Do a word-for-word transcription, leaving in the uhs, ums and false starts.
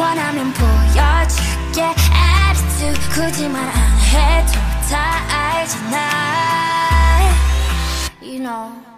원하면 보여줄게 attitude 굳이 말 안 해도 다 알잖아 You know